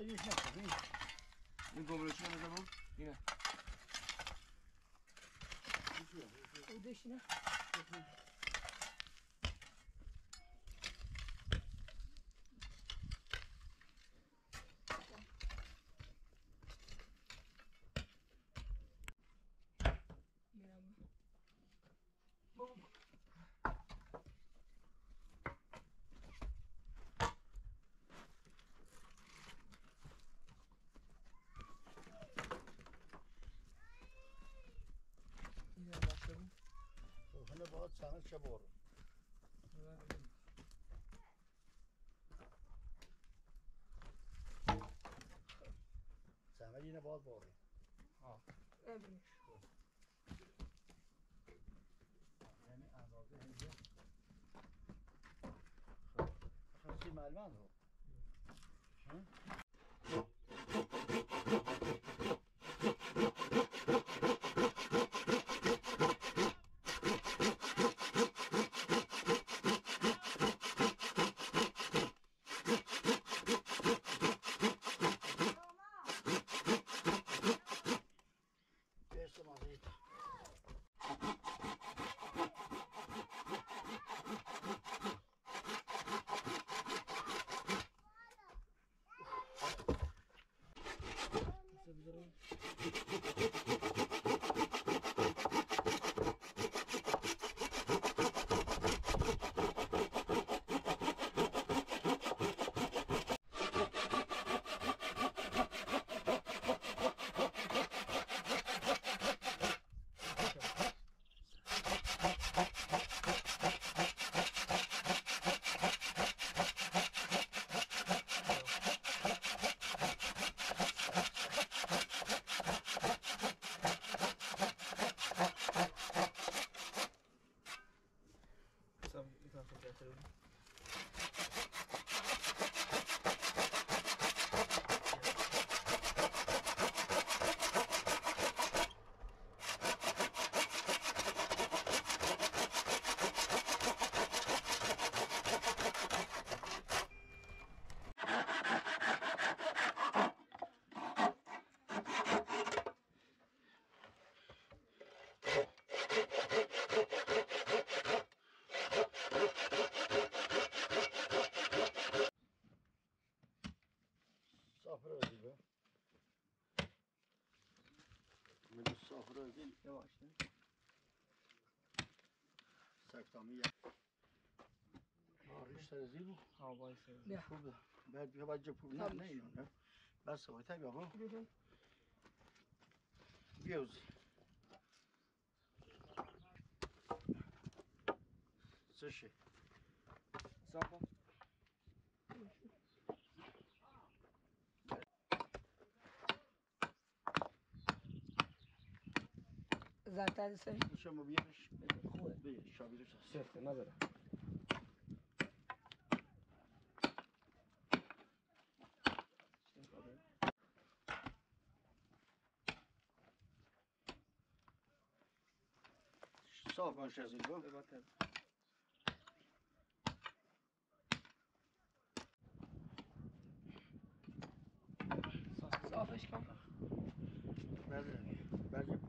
یه نکنی این گمرشی هم بزنم اینه اودش نه حالا باید سمه چه بارو سمه اینه باید بارو ببینش یعنی اندازه اینجا خیلی معلومه رو صافره دیگه میگه صافره دیگه یواش سکتامی ریش سرزی بود ها وایس خوبه بعد بیا باید جپو نه اینو نه بس وای تا بیا بیوزی سشه صافا زرتر سری شما بیارش خوبه بیا شابیرش سفته نداره صاف باشه از اینجا صافش کن بله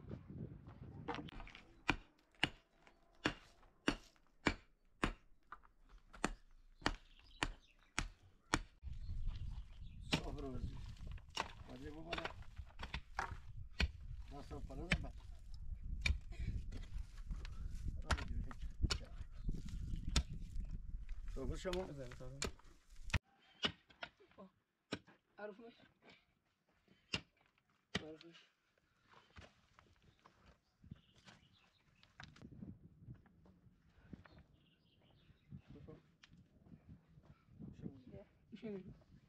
صاف رو بزنی بله بابا دست رو پلا نبود صاف شما بزن صافا عرفش عرفش شنو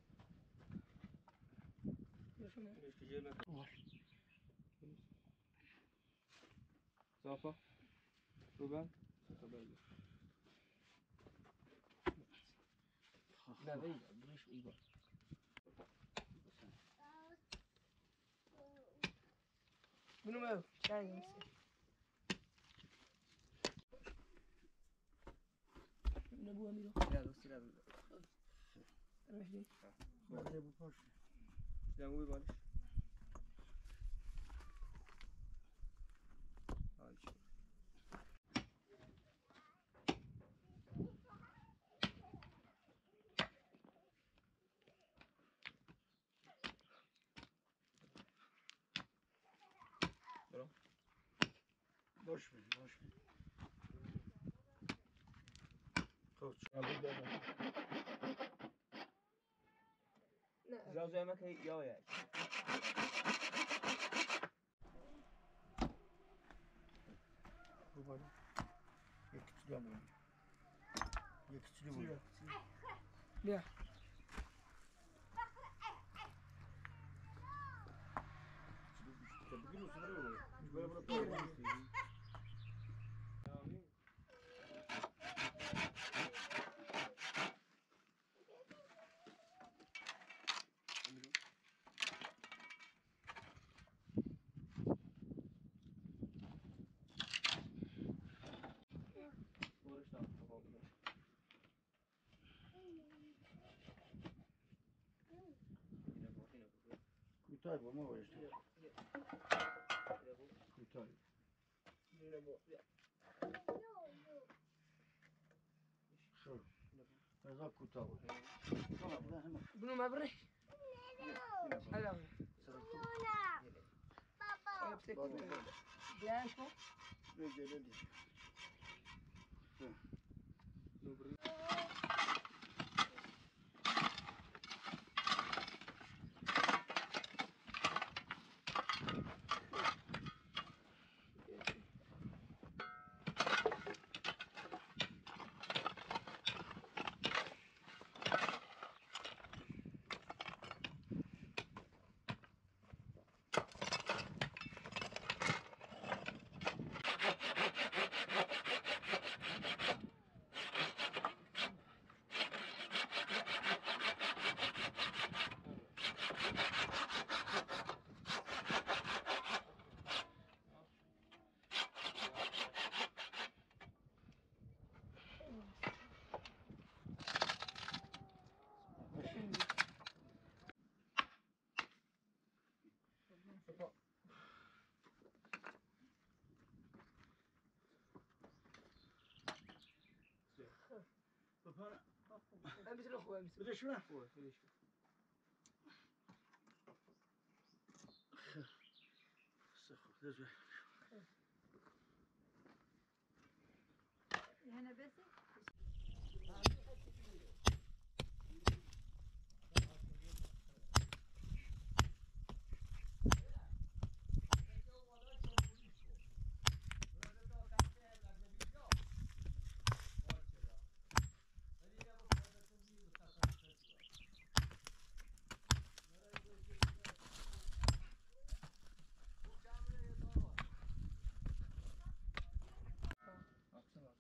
صافا روبن تبالي لا بعيد بريش ايوه منو ما ثاني بس من ابو امير لا بس لا انا مش جاي بله بپاشه دموی بالش حال شد برو باش بید باش بید خب نه زازو yemek ya ya. bu böyle yakıtılı ama yakıtılı bu بیا bugün o sırada oluyor böyle böyle kurtar ama o işte kurtar şu Rıza kurtar tamam ben hemen بنو مبري هلا بيانكو böyle değil مثل اخوه مثل bir de şuna sık lütfen هنا بس Baksana.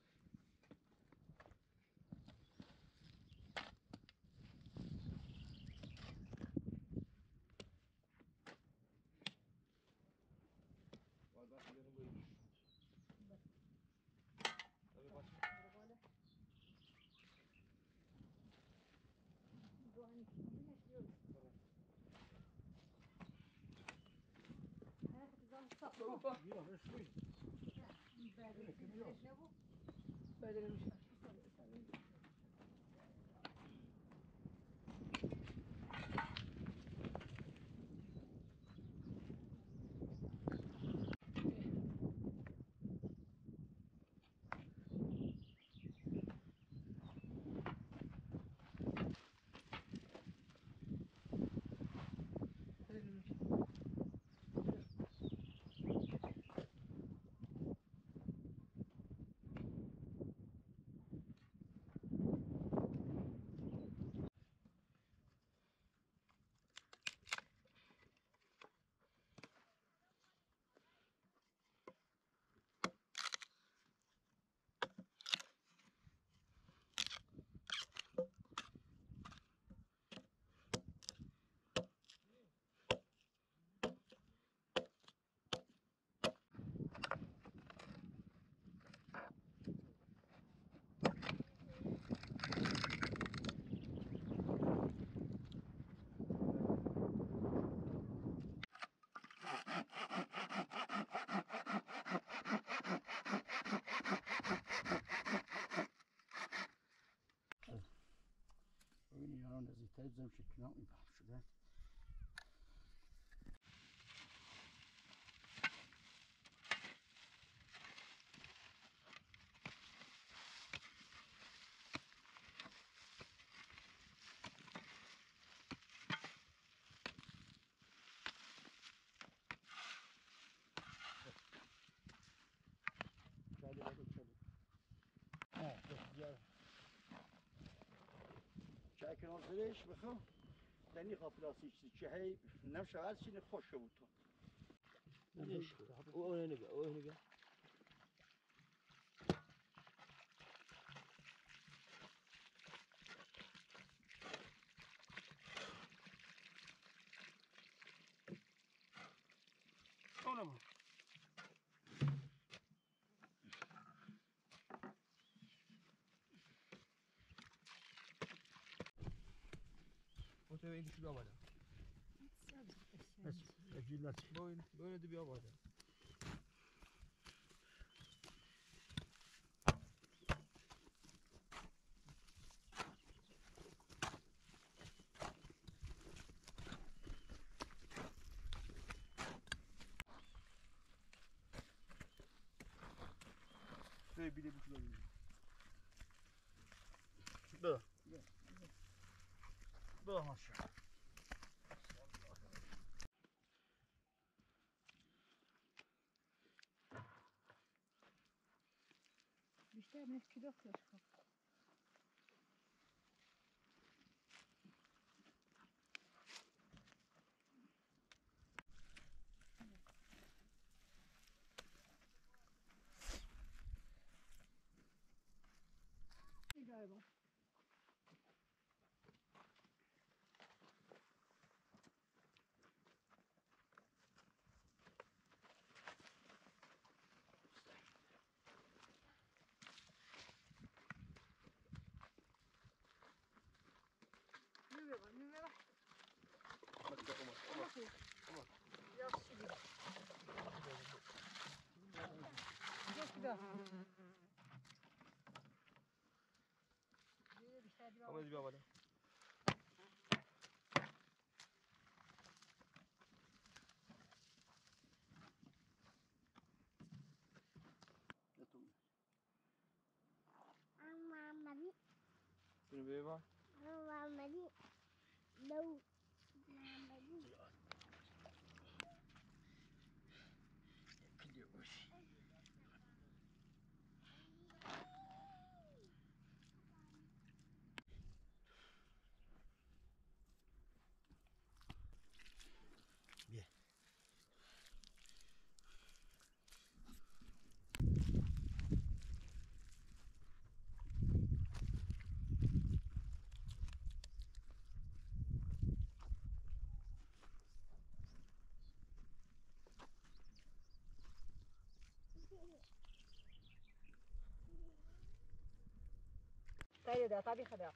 Vay bak benim bu. Tabii bak. اوبا yok ben şurayı بدل مش کنار زرش بخو دنی قافلاسی چی هی نمشه از چی خوش بود تو اون نبی اون نبی اونم تو این چی آمده بس اجلت بوين دبي آمده Şuraya bir de bir kilo vereyim. Dur maşallah. بیشتر نیست که دکتر خب نگاه با آمده دبي آمده شنو بيبا Gidiyor bu iş. طيب ده طبيعي خدع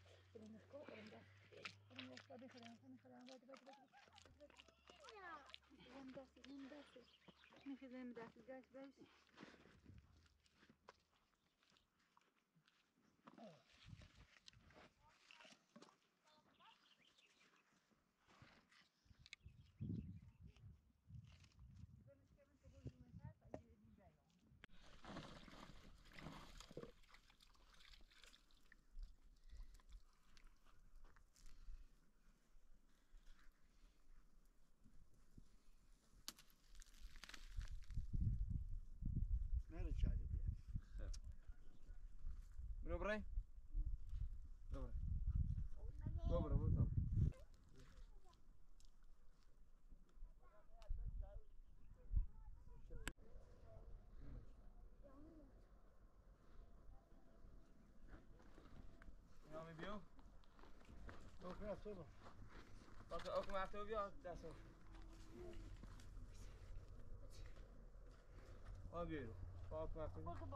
Nerede çaydı diye. منو براي dobra dobra bo tam نامي بيو Toprak sonra. بس اكو ما تو بيو داسو بيو باك ما تو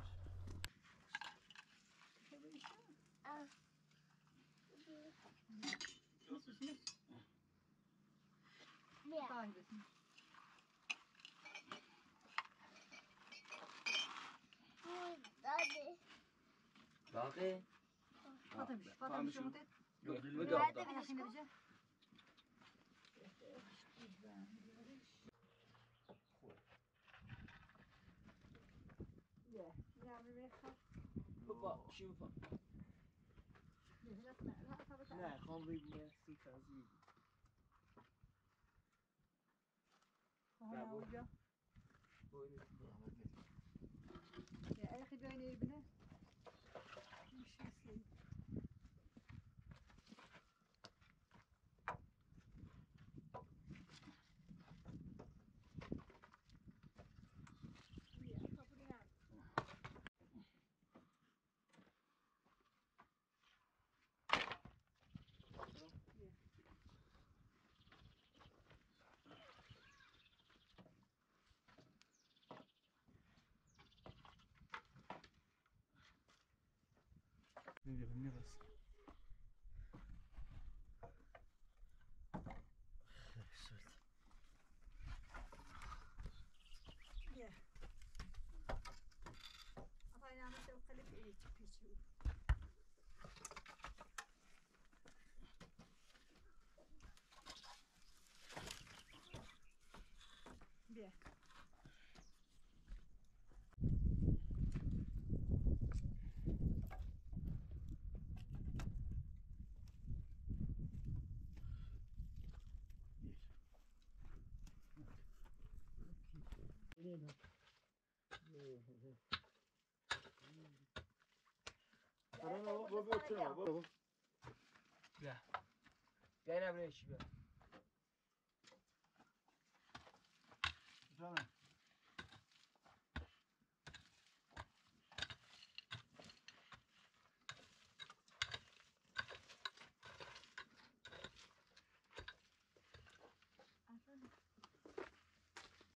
باقي فاطمه شو متت بدو انا حين رجع بابا شوف لا خام بيجي سيكا زيدي هنا وجا بوين يا اخي بين ابنه مش يصير نمیدونم میرسه آقا این همه تو خیلی پیچی بیا بیا بیا اینم ریشی بیا جانم